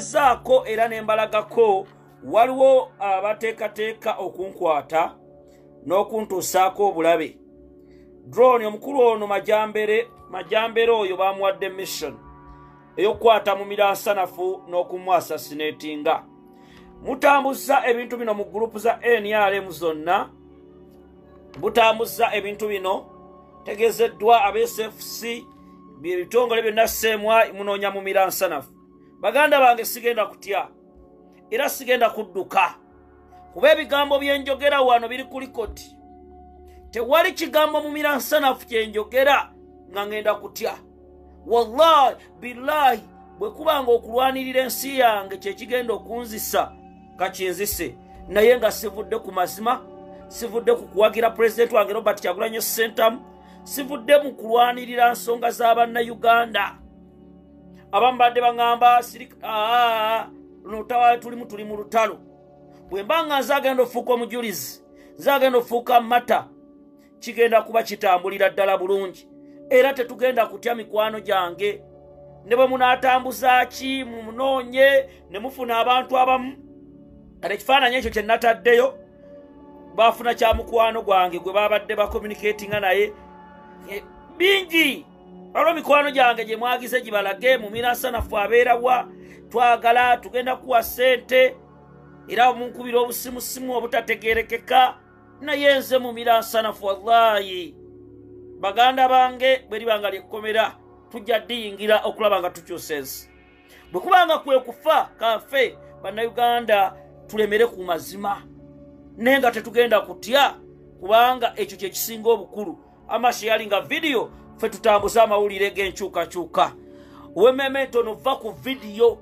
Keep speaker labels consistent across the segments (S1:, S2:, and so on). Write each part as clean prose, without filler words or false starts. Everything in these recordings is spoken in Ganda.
S1: ngezaako era nembalagako waliwo abateekateeka okunkwata n'okuntuusaako obulabe. Drone omukulu ono majambere oyo bamuwadde mission ey'okukwata mu miransanafu n'okumu assassinatinga. Mutambuza ebintu bino mu group za NRM zonna. Mutambuza ebintu bino tegezeddwa ab'SFC byebitongole byonna semwa munoonya mu miransanafu. Baganda bange sigenda kutya era sigenda kudduka kuba ebigambo byenjogera wano biri ku likoti. Tewali kigambo mu miransanafu kyenjogera nga ngenda kutya. Wallahi billahi bwe kubanga okulwanirira ensi yange kyekigenda okunzisa kakinzise, naye nga sivudde ku mazima, sivudde ku kuwagira president wange Robert Kyagulanyi Ssentamu, sivudde mu kulwanirira nsonga z'Abannayuganda. Abambadde bangamba lutalo tuli mu lutalo. Bwe mbanga nzagenda ofuuka omujulizi, nzagenda ofuuka mata, kigenda kuba kitambulira ddala bulungi. Era tetugenda kutya mikwano gyange. Ne bwe munaatambuza ki mumunoonye ne mufuna abantu abamu. Kale ekifaananyi ekyo kye nataddeyo baafuna kya mukwano gwange gwe babadde bakommunicatinga naye bingi. Olwo mikwano gyange gye mwagize gibalage mu miransanafu abeerawa, twagala tugenda kuwa ssente era munkubira obusimusimu obutategeerekeka, naye nze mu miransanafu wallahi baganda bange bwe libanga lyekkomera tujja diyingira okulaba nga tukyusa ensi. Bwe kubanga kwe kufa kafe bannayuganda tulemere ku mazima naye nga tetugenda kutya kubanga ekyo kye kisinga obukulu. Amasharinga video ffe tutambuza amawulire g'enkyukakyuka. Owemmemento nova ku video,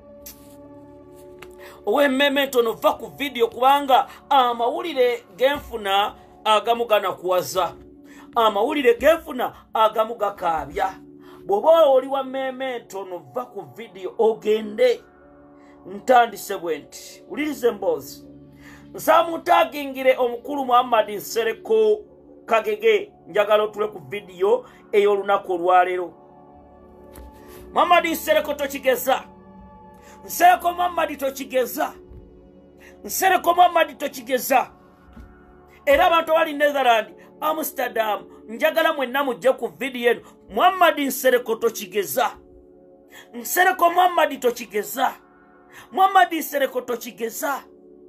S1: owemmemento nova ku video kubanga amawulire genfuna agamu ganakuwaza, amawulire genfuna agamu gakaabya. Bw'oba oli wa memento nova ku video ogende ntandise bwe nti wulirize mboozi nsamutagingire omukulu Muhammad Nsereko Kagege njagala otule ku video ey'olunaku olwaleero. Muhammad Nsereko tokigeza, Nsereko Muhammad tokigeza, Nsereko Muhammad tokigeza. Era abantu bali Netherland, Amsterdam, njagala mwenna mujje ku video eno. Muhammad Nsereko tokigeza, Nsereko Muhammad tokigeza, Muhammad Nsereko tokigeza.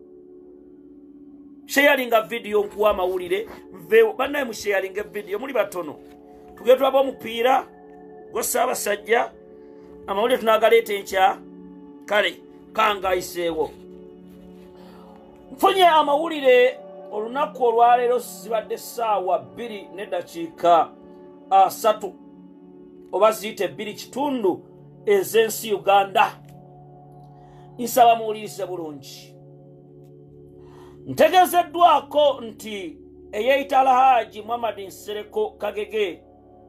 S1: Sharinga video nkuwa amawulire mvewo bannaye mu sharinga video muli batono tugetwa omupiira gwa Ssaabasajja amawulire tunagaleeta enkya kale kangayiseewo. Nfunye amawulire olunaku olwaleero zibadde ssaawa 2 n'eddakiika 3 oba ziyite 2 kitundu ez'ensi Uganda. Nsaba muwulirize bulungi. Ntegezeddwako nti eyeyita Alhaji Muhammad Nsereko Kagege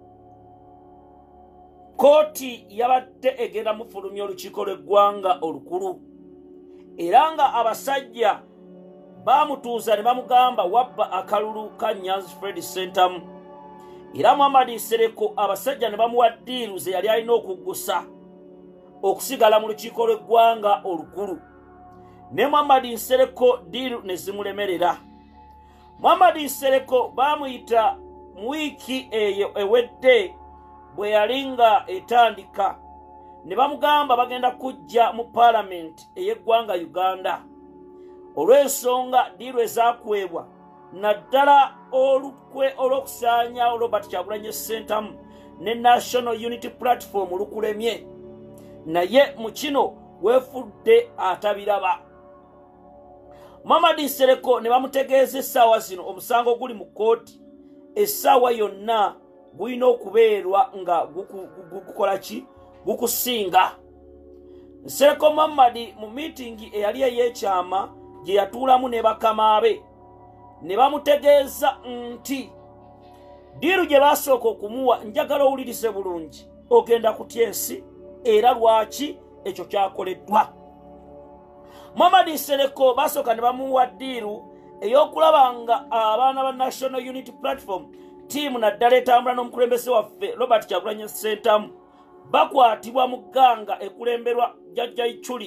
S1: kooti yabadde egenda mufulumya olukiiko lw'eggwanga olukulu era nga abasajja bamutuuza ne bamugamba wabba akalulu ka Nyanzi Fred Ssentamu. Era Muhammad Nsereko abasajja ne bamuwa ddiiru ze yali alina okuggusa okusigala mu lukiiko lw'eggwanga olukulu. Ne Muhammad Nsereko diru ne zimulemerera. Muhammad Nsereko bamuyita mu wiiki eyo ewedde bwe yalinga etandika ne bamugamba bagenda kujja mu parliament ey'eggwanga Uganda olw'ensonga diru ezakwebwa naddala olukwe olw'okusaanya Robert Kyagulanyi Ssentamu ne National Unity Platform olukulemye, naye mu kino weefudde atabiraba. Muhammad Nsereko ne bamutegeeza essaawa zino omusango guli mu kooti, essaawa yonna gulina okubeerwa nga gukola ki gukusinga. Nsereko Muhammad mu miitingi eyali ey'ekyama gye yatuulamu ne bakama be ne bamutegeeza nti diiru gye baasooka okumuwa njagala owulirize bulungi, ogenda kutya ensi era lwaki ekyo kyakoleddwa. Muhammad Nsereko basooka ne bamuwa ddiiru ey'okulaba nga abaana ba National Unity Platform tiimu naddala etambula n'omukulembeze waffe Robert Kyagulanyi Ssentamu bakwatibwa mu gganga ekulemberwa Jjajja Ichuli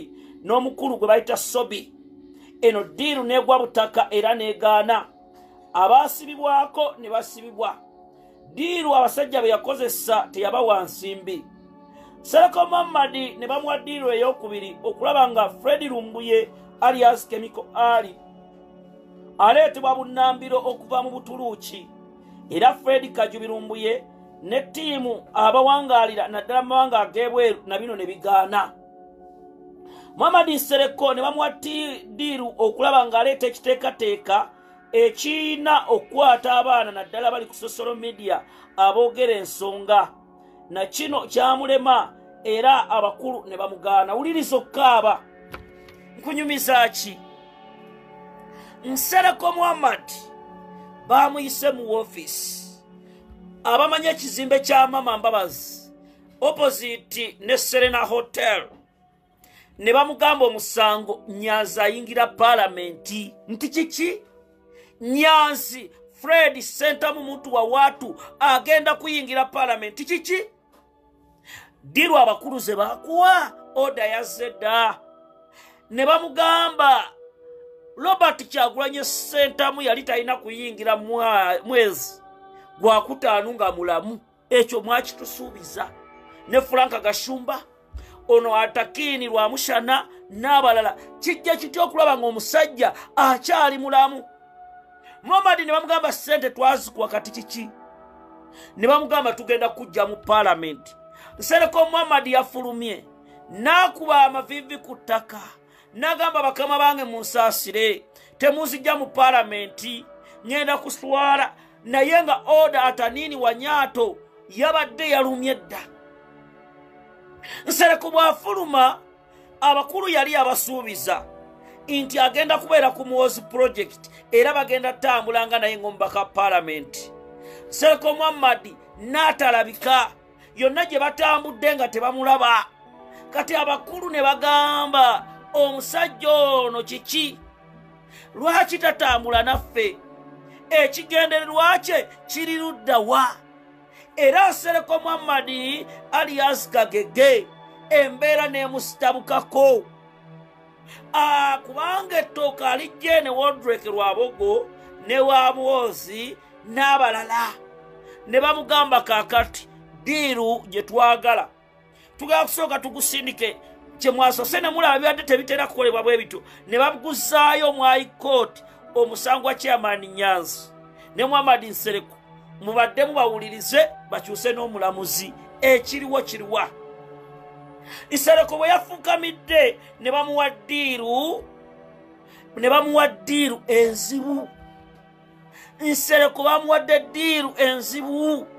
S1: n'omukulu gwe bayita Sobi. Eno diiru negwa butaka era negaana. Abaasibibwako ne basibibwa. Diiru abasajja be yakozesa teyabawa nsimbi. Nsereko Muhammad ne bamuwa diiru ey'okubiri okulaba nga Fred Lumbuye alias Chemical Ali aleetebwa bunnambiro okuva mu Butuluuki, era Fred Kajubi Lumbuye ne ttiimu abawangaalira naddala mu mawanga ag'ebweru na bino ne bigaana. Muhammad Nsereko ne bamuwa diiru okulaba ng'aleeta ekiteekateeka ekirina okukwata abaana naddala bali ku social media aboogera ensonga. Na kino kyamulema era abakulu ne bamugaana. Wuliriza okkaaba nkunyumiza ki? Nsereko Muhammad bamuyise mu office. Abamanya ekizimbe kya Mama Mbabazi opposite ne Serena Hotel ne bamugamba omusango Nyanzi ayingira parliamenti. Nti kiki? Nyanzi Fred Sentamu muntu wa watu agenda kuyingira parliamenti kiki? Diru abakulu ze bakuwa oda ya zeda. Ne bamugamba Robert Kyagulanyi Sentamu yali talina kuyingira mwezi gwa kutaano nga mulamu. Ekyo mwakitusuubiza. Ne Franka Gashumba ono Atakini Lwamushana n'abalala kijja kitya okulaba ng'omusajja akyali mulamu. Muhammad ne bamugamba sente twazikuwa kati kiki? Ne bamugamba tugenda kujja mu parliament. Nsereko Muhammad yafulumye n'akuba amavivi ku ttaka n'agamba bakama bange munsaasire temuzijja mu parliament, ngenda kuswala. Naye nga oda Atanini Wanyaato yabadde yalumye dda. Nsereko bw'afuluma abakulu yali abasuubiza nti agenda kubeera ku Muhoozi project era bagenda tambulanga naye ng'omubaka parliament. Nsereko Muhammad n'atalabika, yonna gye batambudde nga tebamulaba. Kati abakulu ne bagamba omusajja ono kiki? Lwaki tatambula naffe? Ekigendererwa kye kiri ludda wa? Era Nsereko Muhammad alias Kagege embeera n'emusitabukako. Kubanga ettooka alijje ne Wodreke Lwabogo ne Wamuhoozi n'abalala ne bamugamba kaakati diiru gye twagala tugenda kusooka tugusindike kye mwasose ne mulaba bibadde tebitera kukolebwa bwe bityo. Ne babuguzaayo mu High Court omusango wa Chairman Nyanzi ne Muhammad Nsereko mubadde mubawulirize bakyuse n'omulamuzi ekiriwo kiriwa. Nsereko bwe yafukamidde ne bamuwa diiru enzibu. Nsereko bamuwadde diiru enzibu.